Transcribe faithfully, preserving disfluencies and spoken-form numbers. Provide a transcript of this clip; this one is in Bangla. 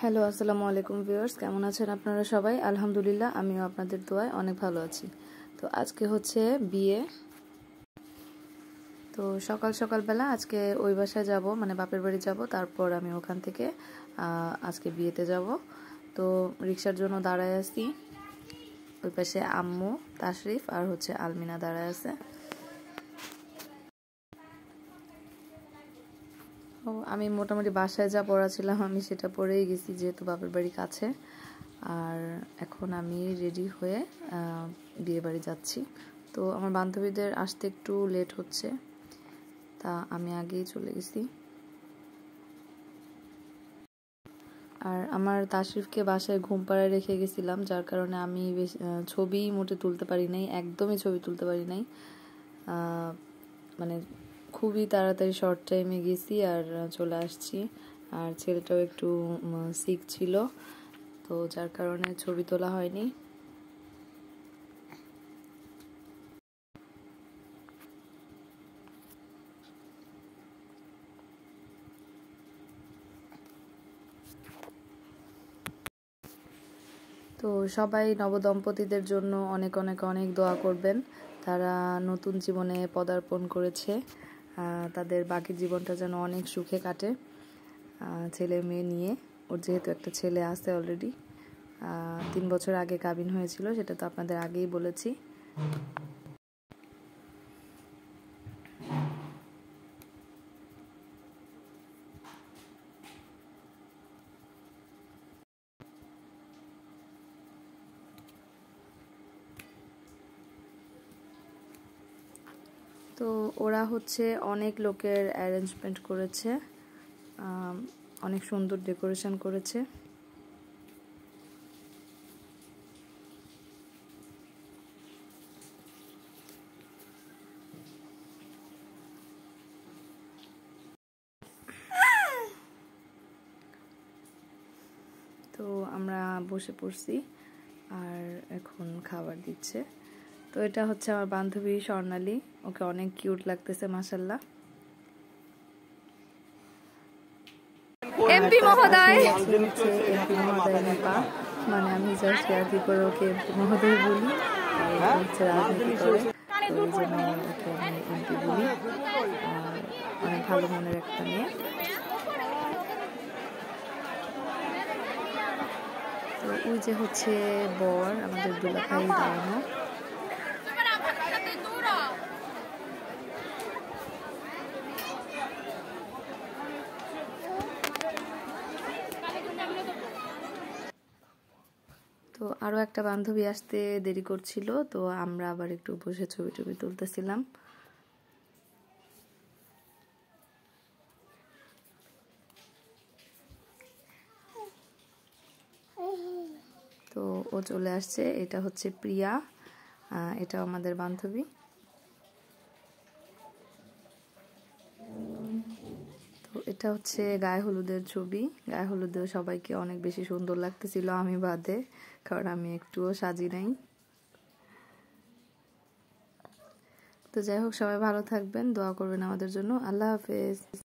হ্যালো আসসালামু আলাইকুম ভিউয়ার্স, কেমন আছেন আপনারা সবাই? আলহামদুলিল্লাহ, আমিও আপনাদের দোয়ায় অনেক ভালো আছি। তো আজকে হচ্ছে বিয়ে, তো সকাল সকালবেলা আজকে ওই বাসায় যাব, মানে বাপের বাড়ি যাব, তারপর আমি ওখান থেকে আজকে বিয়েতে যাব। তো রিক্সার জন্য দাঁড়ায় আছি, ওই পাশে আম্মু, তাশরিফ আর হচ্ছে আলমিনা দাঁড়ায় আছে। আমি মোটামুটি বাসায় যা পড়া ছিলাম আমি সেটা পরেই গেছি, যেহেতু বাপের বাড়ি কাছে। আর এখন আমি রেডি হয়ে বিয়ে বাড়ি যাচ্ছি। তো আমার বান্ধবীদের আসতে একটু লেট হচ্ছে, তা আমি আগেই চলে গেছি। আর আমার তাশরিফকে বাসায় ঘুম পাড়ায় রেখে গেছিলাম, যার কারণে আমি বেশ ছবি মোটে তুলতে পারি নাই, একদমই ছবি তুলতে পারি নাই। মানে খুবই তাড়াতাড়ি শর্ট টাইমে গেছি আর চলে আসছি। আর ছেলেটাও একটু সিক ছিল, তো যার কারণে ছবি তোলা হয়নি। তো সবাই নবদম্পতিদের জন্য অনেক অনেক অনেক দোয়া করবেন। তারা নতুন জীবনে পদার্পণ করেছে, তাদের বাকি জীবনটা যেন অনেক সুখে কাটে ছেলে মেয়ে নিয়ে। ওর যেহেতু একটা ছেলে আছে অলরেডি, তিন বছর আগে কাবিন হয়েছিল, সেটা তো আপনাদের আগেই বলেছি। তো ওরা হচ্ছে অনেক লোকের অ্যারেঞ্জমেন্ট করেছে, অনেক সুন্দর ডেকোরেশন করেছে। তো আমরা বসে পড়ছি আর এখন খাবার দিচ্ছে। তো এটা হচ্ছে আমার বান্ধবী স্বর্ণালী, ওকে অনেক কিউট লাগতেছে মাশাআল্লাহ। এমপি মহোদয়, এমপি মহোদয় নিপা, মানে আমি জাস্ট আর কি করে ওকে এমপি মহোদয় বলি, হচ্ছে রাজনীতি করে, তো এই জন্য ওকে আমি এমপি বলি। আর অনেক ভালো মনের একটা মেয়ে। তো ওই যে হচ্ছে বর, আমাদের দুলাভাই দাঁড়ানো। তো আরও একটা বান্ধবী আসতে দেরি করছিল, তো আমরা আবার একটু বসে ছবি টবি তুলতেছিলাম। তো ও চলে আসছে, এটা হচ্ছে প্রিয়া, এটা আমাদের বান্ধবী। তো এটা হচ্ছে গায়ে হলুদের ছবি। গায়ে হলুদেও সবাইকে অনেক বেশি সুন্দর লাগতেছিল, আমি বাদে, কারণ আমি একটুও সাজি নাই। তো যাই হোক, সবাই ভালো থাকবেন, দোয়া করবেন আমাদের জন্য। আল্লাহ হাফেজ।